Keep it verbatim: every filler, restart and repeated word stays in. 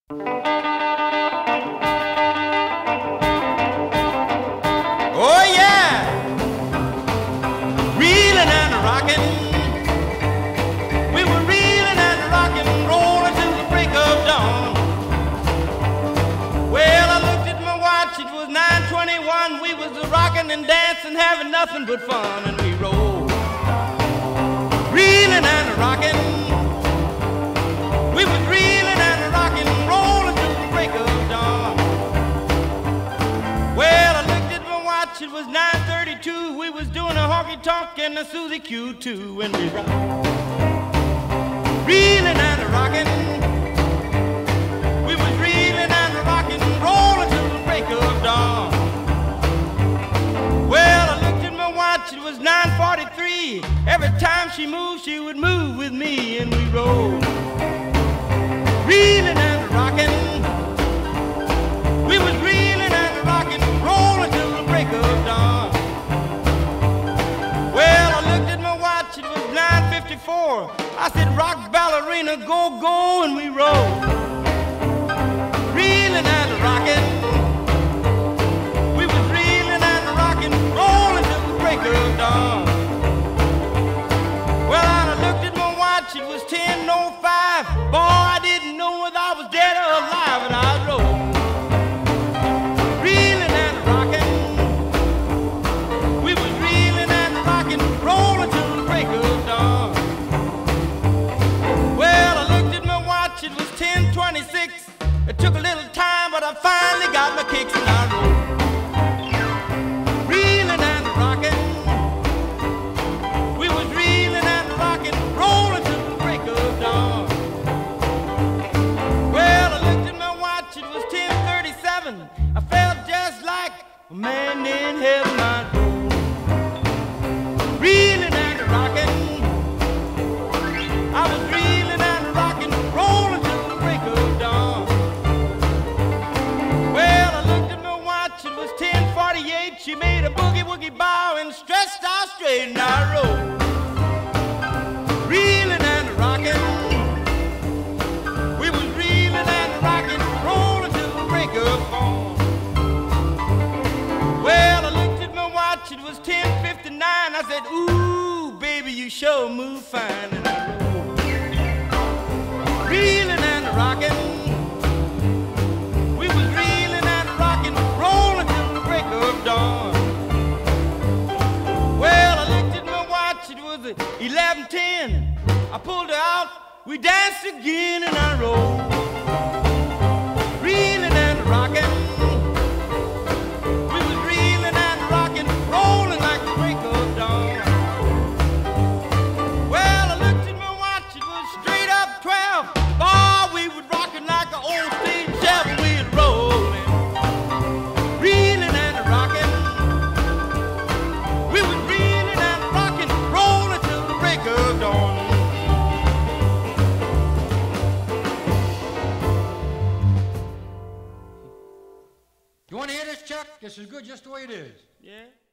Oh yeah, reelin' and rockin'. We were reelin' and rockin', rollin' till the break of dawn. Well, I looked at my watch, it was nine twenty-one. We was rockin' and dancing, having nothing but fun, and we rolled, reelin' and rockin'. We was reelin' and rockin', rollin' till the break of dawn. Well, I looked at my watch, it was nine thirty-two. We was doing a honky-tonk and a Susie Q too, and we rocked, reelin' and rockin'. We was reelin' and rockin', rollin' till the break of dawn. Well, I looked at my watch, it was nine forty-three. Every time she moved, she would move with me, and we rolled, reelin' and rockin'. We was reelin' and rockin', rollin' till the break of dawn. Well, I looked at my watch, it was nine fifty-four. I said, rock ballerina, go, go, and we rolled, reelin' and rockin'. We was reelin' and rockin', rollin' till the break of dawn. Well, I looked at my watch, it was ten oh five. Boy, I didn't know whether I was dead or alive, and I rolled, reelin' and rockin'. We was reelin' and rockin', rollin' till the break of dawn. Well, I looked at my watch, it was ten twenty-six. It took a little time, but I finally got my kicks, and I rolled, reelin' and rockin'. We was reelin' and rockin', rollin' till the break of dawn. Well, I looked at my watch, it was ten thirty-seven. I felt just like a man in heaven. I rolled, reelin' and rockin'. I was reelin' and rockin', rollin' till the break of dawn. Well, I looked at my watch, it was ten forty-eight. She made a boogie-woogie bow and stretched out straight, and I rolled, reelin' and rockin'. We was reelin' and rockin', rollin' till the break of dawn. Well, I looked at my watch, it was ten fifty-nine. I said, ooh, baby, you sure move fine, and I rolled, reelin' and rockin'. We was reelin' and rockin', rollin' till the break of dawn. Well, I looked at my watch, it was eleven ten. I pulled her out, we danced again, and I rolled, reelin' and rockin'. We was reelin' and rockin', rollin' like the break of dawn. Well, I looked at my watch, it was straight up twelve. Boy, we was rockin' like an old steam shovel. We was rollin', reelin' and rockin'. We was reelin' and rockin', rollin' till the break of dawn. You want to hear this, Chuck? This is good just the way it is. Yeah.